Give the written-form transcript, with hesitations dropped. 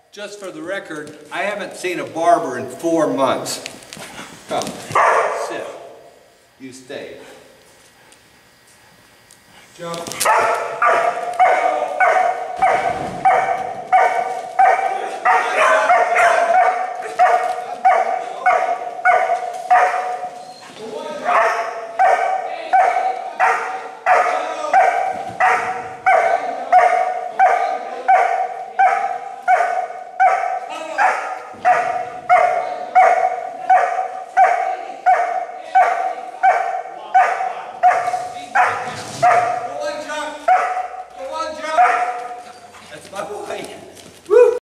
Just for the record, I haven't seen a barber in 4 months. Come, sit. You stay. Jump.